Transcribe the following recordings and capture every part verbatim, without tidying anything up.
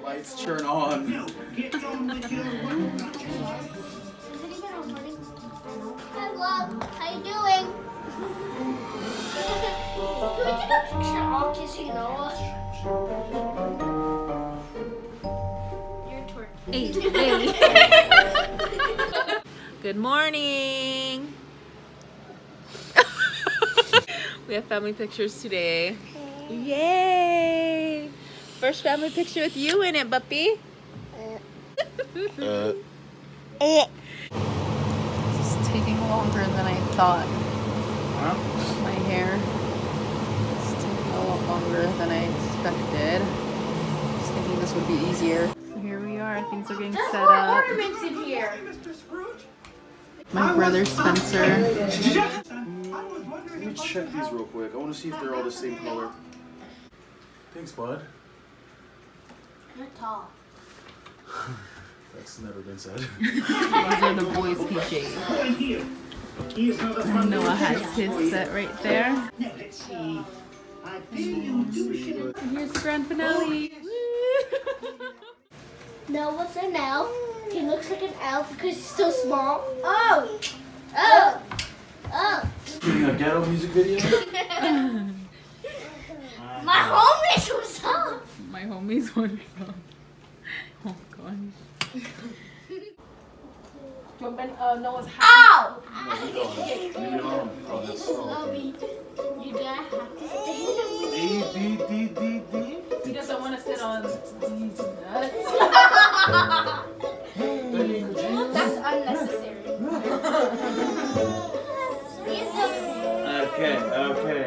Lights turn on. Hello, how you doing? Can we take a picture all kissing Noah? You're twerking. Hey, hey. Good morning. We have family pictures today. Yay! First family picture with you in it, Buppy. Uh. It's taking longer than I thought. Huh? My hair is taking a lot longer than I expected. I was thinking this would be easier. So here we are. Things are getting There's set more up. ornaments in here. My brother Spencer. Let me check these real quick. I want to see if they're all the same color. Thanks, bud. You're tall. That's never been said. These are the boys' P Js. Noah has his set right there. And here's the grand finale. Noah's an elf. He looks like an elf because he's so small. Oh! Oh! Oh! Shooting a ghetto music video? My homies was up! My homies want some. Oh gosh. Jump in uh, Noah's house. Ow! Oh, that's so Mommy, you gotta have to stay. A, D, D, D, D. He doesn't want to sit on these nuts. That's unnecessary. Okay, okay.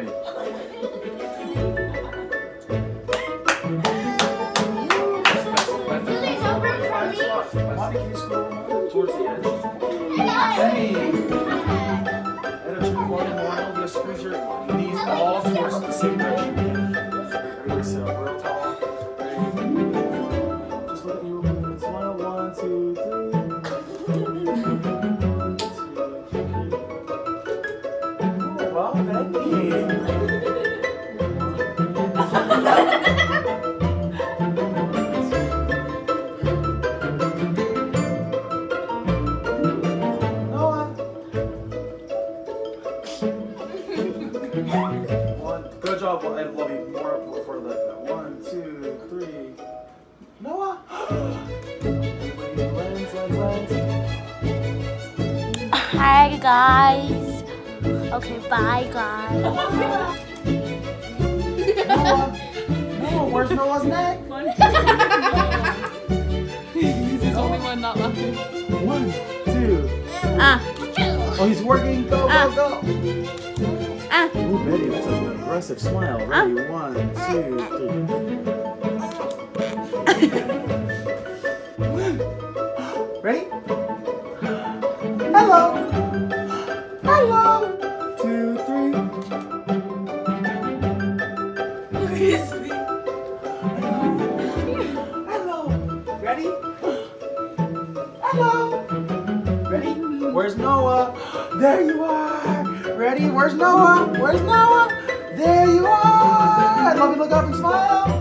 Why can you scroll towards the edge? Hey! At a two one one, just squeeze your knees all towards the same direction. Everybody sit up real tall. Ready? Just look at me real quick. Smile. One, two, three. Oh, well, Becky. One. Good job. I love you. More for the one, two, three. Noah. Lens, lens, lens. Hi guys. Okay, bye guys. Noah. Noah, where's Noah's neck? He's the only one not laughing. One, two. Ah. Oh, he's working. Go, Ah. go, go. Ah. Ooh, Betty, that's an aggressive smile. Ready? One, two, three. Ready? Hello. Hello. Two, three. Hello. Ready? Hello. Ready? Where's Noah? There you are. Ready? Where's Noah? Where's Noah? There you are. I love you. Look up and smile.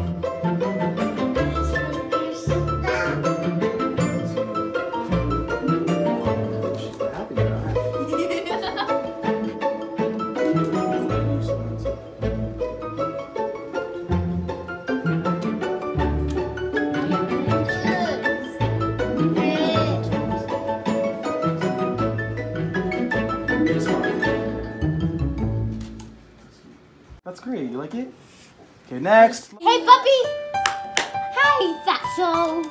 She's not happy now. That's great. You like it? Okay, next. Hey, puppy! Hi, fatso!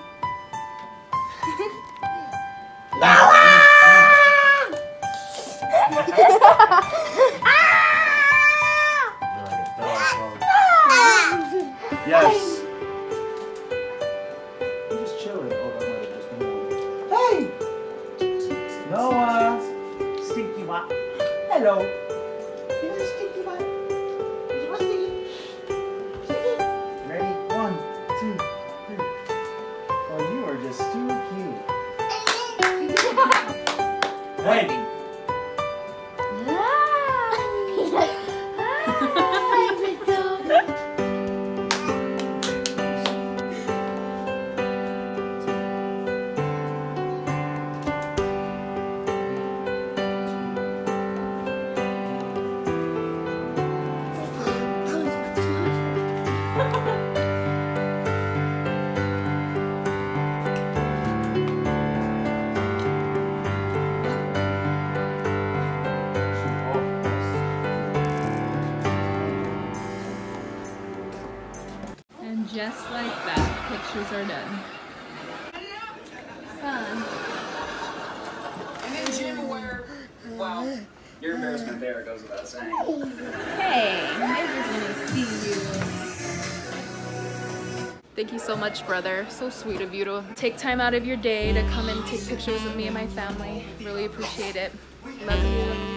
Yes. I'm just chilling. Oh, that might have just been Hey! Noah! Stinky Bot. Hello. You're a stinky bot. You're stinky. Stinky. Ready? One, two, three. Oh, you are just too cute. Hey! pictures are done. Fun. And then Jim, where, well, your embarrassment there goes without saying. Hey, neighbors wanna see you. Thank you so much, brother. So sweet of you to take time out of your day to come and take pictures of me and my family. Really appreciate it. Love you.